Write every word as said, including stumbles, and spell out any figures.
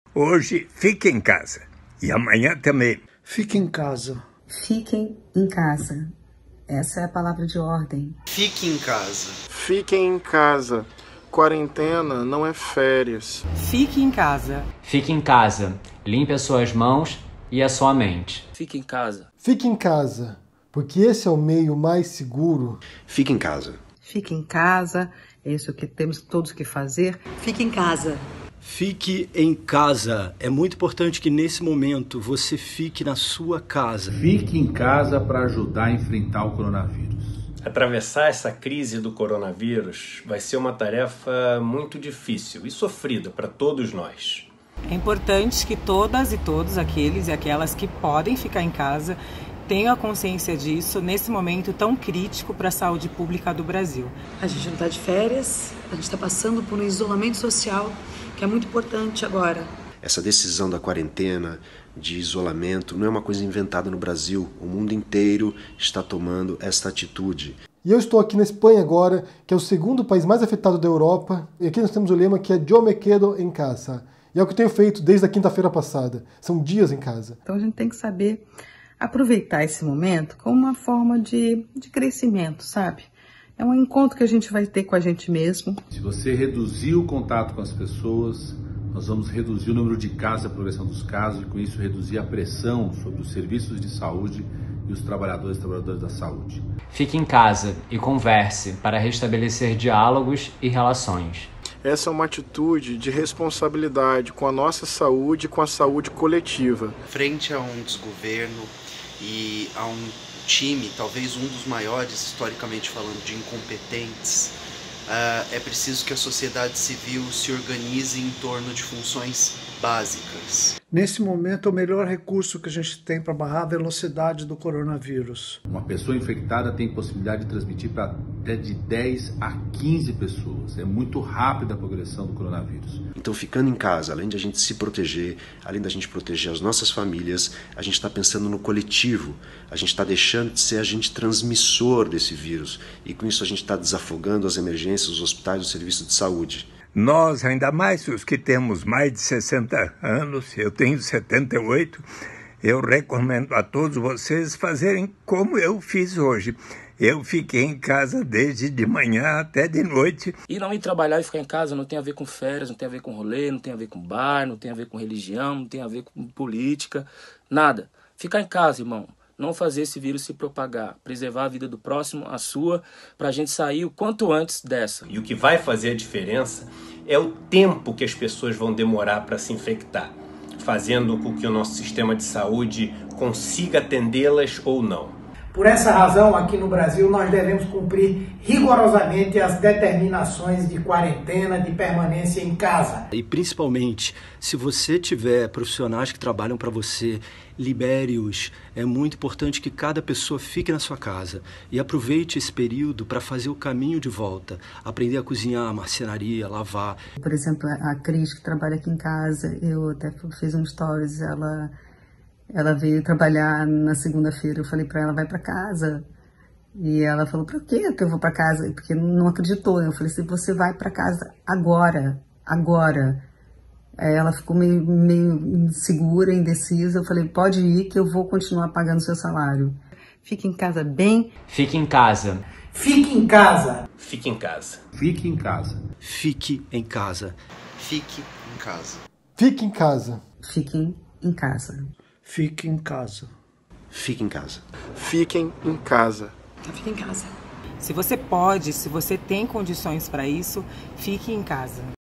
Hoje, fique em casa. E amanhã também. Fique em casa. Fiquem em casa. Essa é a palavra de ordem. Fique em casa. Fiquem em casa. Quarentena não é férias. Fique em casa. Fique em casa. Limpe as suas mãos e a sua mente. Fique em casa. Fique em casa, porque esse é o meio mais seguro. Fique em casa. Fique em casa, é isso que temos todos que fazer. Fique em casa. Fique em casa. É muito importante que nesse momento você fique na sua casa. Fique em casa para ajudar a enfrentar o coronavírus. Atravessar essa crise do coronavírus vai ser uma tarefa muito difícil e sofrida para todos nós. É importante que todas e todos aqueles e aquelas que podem ficar em casa tenham a consciência disso nesse momento tão crítico para a saúde pública do Brasil. A gente não está de férias, a gente está passando por um isolamento social que é muito importante agora. Essa decisão da quarentena, de isolamento, não é uma coisa inventada no Brasil. O mundo inteiro está tomando esta atitude. E eu estou aqui na Espanha agora, que é o segundo país mais afetado da Europa. E aqui nós temos o lema que é "Yo me quedo en casa". E é o que eu tenho feito desde a quinta-feira passada. São dias em casa. Então a gente tem que saber aproveitar esse momento como uma forma de, de crescimento, sabe? É um encontro que a gente vai ter com a gente mesmo. Se você reduzir o contato com as pessoas, nós vamos reduzir o número de casos, a progressão dos casos, e com isso reduzir a pressão sobre os serviços de saúde e os trabalhadores e trabalhadoras da saúde. Fique em casa e converse para restabelecer diálogos e relações. Essa é uma atitude de responsabilidade com a nossa saúde e com a saúde coletiva. Frente a um desgoverno e a um time, talvez um dos maiores, historicamente falando, de incompetentes, uh, é preciso que a sociedade civil se organize em torno de funções básicas. Nesse momento, o melhor recurso que a gente tem para barrar a velocidade do coronavírus. Uma pessoa infectada tem possibilidade de transmitir para até de dez a quinze pessoas. É muito rápida a progressão do coronavírus. Então, ficando em casa, além de a gente se proteger, além da gente proteger as nossas famílias, a gente está pensando no coletivo. A gente está deixando de ser agente transmissor desse vírus. E com isso a gente está desafogando as emergências, os hospitais, o serviço de saúde. Nós, ainda mais os que temos mais de sessenta anos, eu tenho setenta e oito, eu recomendo a todos vocês fazerem como eu fiz hoje. Eu fiquei em casa desde de manhã até de noite. E não ir trabalhar e ficar em casa não tem a ver com férias, não tem a ver com rolê, não tem a ver com bar, não tem a ver com religião, não tem a ver com política, nada. Ficar em casa, irmão. Não fazer esse vírus se propagar, preservar a vida do próximo, a sua, para a gente sair o quanto antes dessa. E o que vai fazer a diferença é o tempo que as pessoas vão demorar para se infectar, fazendo com que o nosso sistema de saúde consiga atendê-las ou não. Por essa razão, aqui no Brasil, nós devemos cumprir rigorosamente as determinações de quarentena, de permanência em casa. E principalmente, se você tiver profissionais que trabalham para você, libere-os. É muito importante que cada pessoa fique na sua casa e aproveite esse período para fazer o caminho de volta, aprender a cozinhar, marcenaria, lavar. Por exemplo, a Cris, que trabalha aqui em casa, eu até fiz um stories, ela... Ela veio trabalhar na segunda-feira, eu falei para ela, vai para casa. E ela falou, por quê que eu vou para casa? Porque não acreditou. Eu falei, se você vai para casa agora, agora. Aí ela ficou meio, meio insegura, indecisa. Eu falei, pode ir que eu vou continuar pagando seu salário. Fique em casa bem. Fique em casa. Fique em casa. Fique em casa. Fique em casa. Fique em casa. Fique em casa. Fique em casa. Fiquem em casa. Fique em casa. Fique em casa. Fiquem em casa. Fique em casa. Se você pode, se você tem condições para isso, fique em casa.